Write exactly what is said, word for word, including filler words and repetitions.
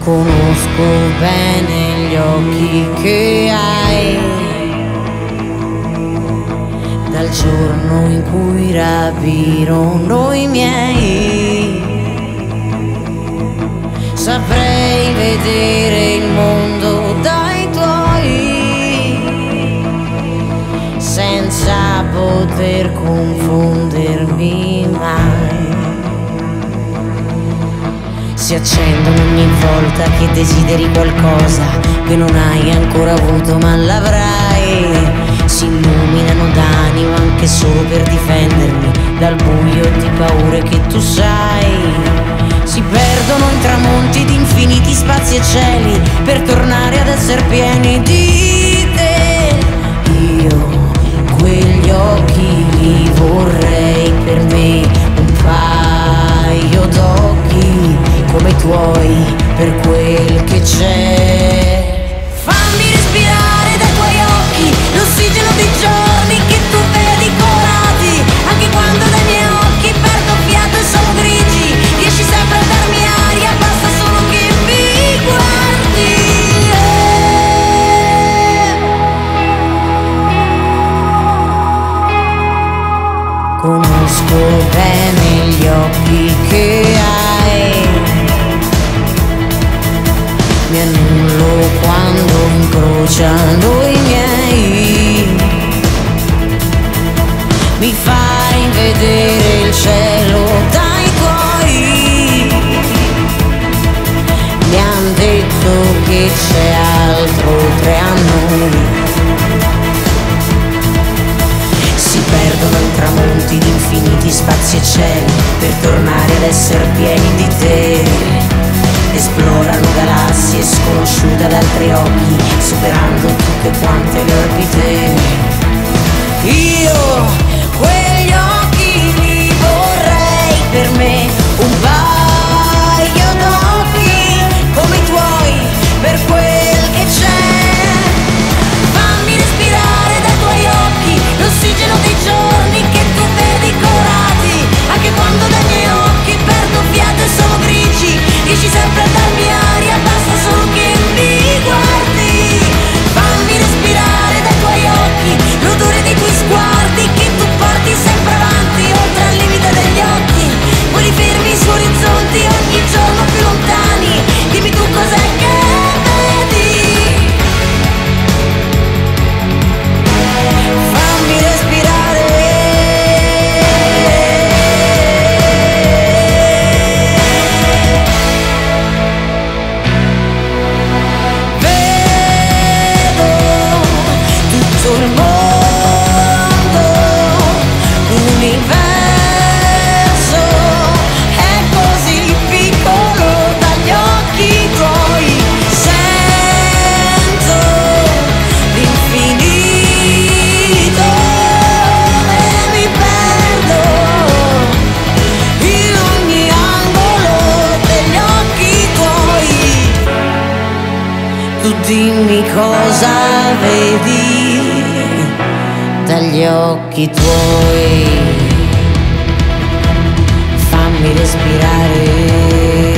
Conosco bene gli occhi che hai, dal giorno in cui rapirono i miei. Saprei vedere il mondo dai tuoi, senza poter confondermi mai. Si accendono ogni volta che desideri qualcosa che non hai ancora avuto ma l'avrai. Si illuminano d'animo anche solo per difendermi dal buio di paure che tu sai. Si perdono in tramonti di infiniti spazi e cieli per tornare ad essere pieni di te. Io quegli occhi li vorrei per me, un paio d'occhi come i tuoi per quel che c'è. Fammi respirare dai tuoi occhi l'ossigeno dei giorni che tu vedi colorati, anche quando dai miei occhi perdo fiato e sono grigi. Riesci sempre a darmi aria, basta solo che mi guardi. Conosco bene gli occhi che hai, mi annullo quando incrociano i miei. Mi fai vedere il cielo dai tuoi. Mi han detto che c'è altro tra noi. Si perdono in tramonti di infiniti spazi e cieli per tornare ad essere pieni di te. Esplorano galassie sconosciute ad altri occhi, superando tutte quante le orbite. Io quegli occhi li vorrei per me, un paio d'occhi come i tuoi per quel che c'è. Fammi respirare dai tuoi occhi l'ossigeno dei giorni che tu vedi colorati, anche quando dai miei occhi perdo fiato e sono grigi. Riesci sempre a darmi aria, basta solo che mi guardi. Fammi respirare dai tuoi occhi l'odore dei tuoi sguardi che tu porti sempre avanti, oltre al limite degli occhi. Poi li fermi su orizzonti ogni giorno più lontani. Dimmi tu cos'è che vedi. Fammi respirare. Il mondo, l'universo è così piccolo dagli occhi tuoi. Sento l'infinito e mi perdo in ogni angolo degli occhi tuoi. Tu dimmi cosa vedi dagli occhi tuoi, fammi respirare.